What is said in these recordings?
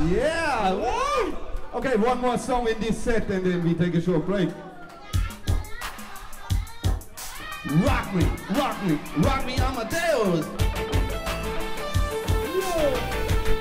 Yeah! Woo! Okay, one more song in this set and then we take a short break. Rock me, rock me, rock me, Amadeus! Yeah.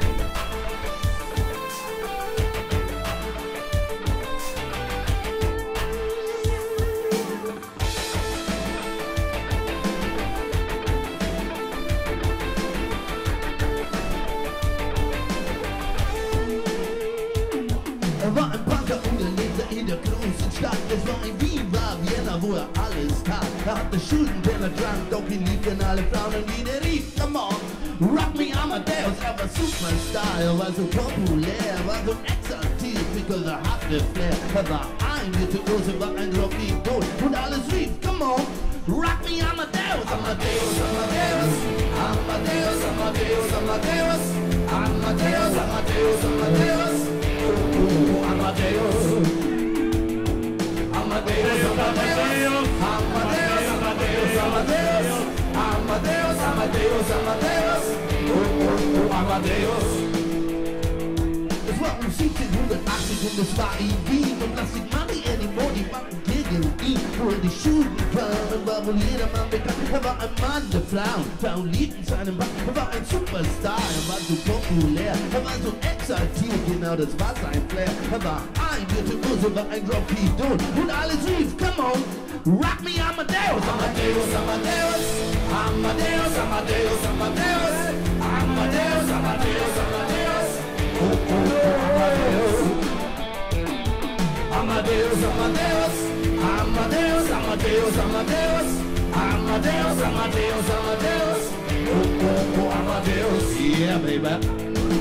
War ein Punker und er lebte in der großen Stadt. Es war in Wien, war Vienna, wo alles tat. Hatte Schulden, denn trank, doch liebten alle Frauen, jede, rief. Come on, rock me, Amadeus. War Superstar, war so populär, war so exaltiert, because hatte Flair. War ein Virtuose, war ein Rockidol und alles rief. Come on, rock me, Amadeus. Amadeus, Amadeus, Amadeus, Amadeus, Amadeus, Amadeus, Amadeus, Amadeus. Amadeus, Amadeus, Amadeus, Amadeus, Amadeus, Amadeus, Amadeus, Amadeus, Amadeus. Es war 1780 und es war in Wien und Plastic Money anymore, die Banken gegen ihn. Wo die Schulden kamen, war wohl jedermann bekannt. War ein Mann der Frauen, Frauen liebten seinen Mann. War ein Superstar, war so populär. War so exaltiert, genau das war sein Flair. War ein Virtuose, war ein Rockidol und alles rief, come on, rock me, Amadeus. Amadeus, Amadeus, Amadeus, Amadeus, Amadeus, Amadeus, Amadeus, Amadeus. Amadeus, Amadeus, Amadeus, Amadeus, Amadeus, Amadeus, Amadeus, Amadeus, Amadeus, Amadeus, yeah, baby.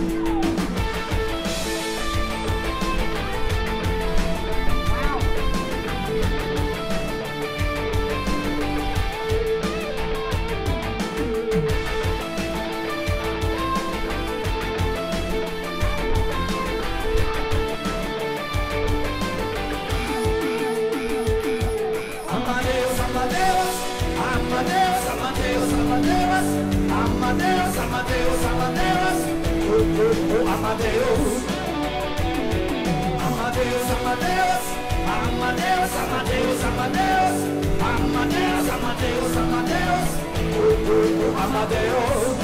Amadeus, Amadeus, Amadeus, Amadeus, Amadeus, Amadeus, Amadeus, Amadeus, Amadeus, Amadeus, Amadeus, Amadeus, Amadeus.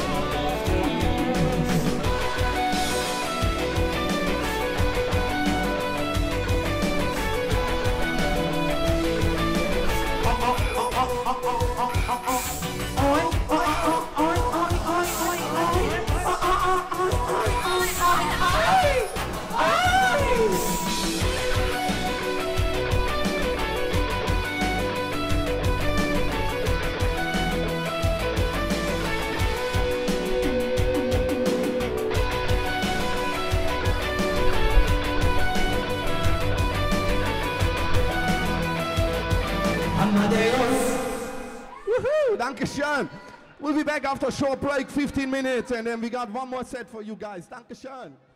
Woohoo! Dankeschön. We'll be back after a short break, 15 minutes, and then we got one more set for you guys. Dankeschön.